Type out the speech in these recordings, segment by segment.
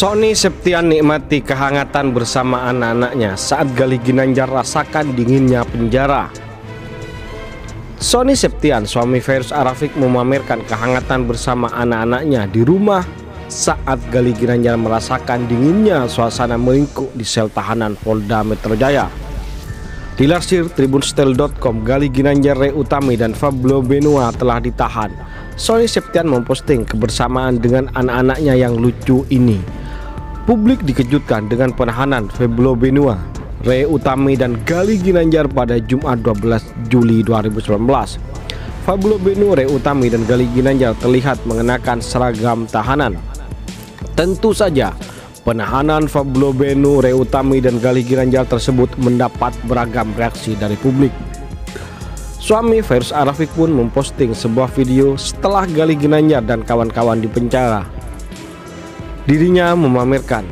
Sony Septian nikmati kehangatan bersama anak-anaknya saat Galih Ginanjar rasakan dinginnya penjara. Sony Septian, suami Fairuz Arafiq, memamerkan kehangatan bersama anak-anaknya di rumah saat Galih Ginanjar merasakan dinginnya suasana melingkup di sel tahanan Polda Metro Jaya. Dilansir tribunstyle.com, Galih Ginanjar, Ray Utami, dan Fabio Benua telah ditahan. Sony Septian memposting kebersamaan dengan anak-anaknya yang lucu ini. Publik dikejutkan dengan penahanan Fabio Benua, Ray Utami, dan Galih Ginanjar pada Jumat 12 Juli 2019. Fabio Benua, Ray Utami, dan Galih Ginanjar terlihat mengenakan seragam tahanan. Tentu saja, penahanan Fabio Benua, Ray Utami, dan Galih Ginanjar tersebut mendapat beragam reaksi dari publik. Suami Fairuz Arafiq pun memposting sebuah video setelah Galih Ginanjar dan kawan-kawan dipenjara. Dirinya memamerkan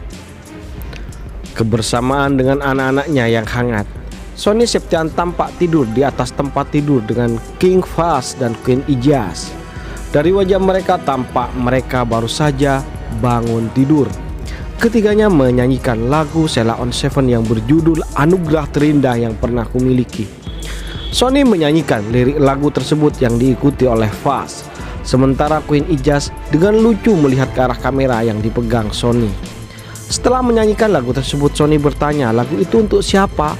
kebersamaan dengan anak-anaknya yang hangat. Sony Septian tampak tidur di atas tempat tidur dengan King Fahd dan Queen Ijaz. Dari wajah mereka tampak mereka baru saja bangun tidur. Ketiganya menyanyikan lagu Sheila on 7 yang berjudul Anugerah Terindah Yang Pernah Kumiliki. Sony menyanyikan lirik lagu tersebut yang diikuti oleh Fahd. Sementara Queen Ijaz dengan lucu melihat ke arah kamera yang dipegang Sony. Setelah menyanyikan lagu tersebut, Sony bertanya, lagu itu untuk siapa?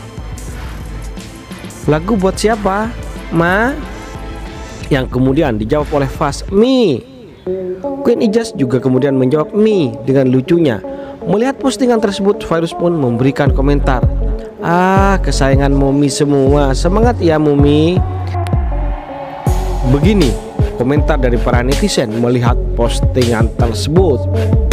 Lagu buat siapa, Ma? Yang kemudian dijawab oleh Fahd, Mi. Queen Ijaz juga kemudian menjawab Mi dengan lucunya. Melihat postingan tersebut, Fairuz pun memberikan komentar, kesayangan Mumi semua, semangat ya Mumi. Begini komentar dari para netizen melihat postingan tersebut.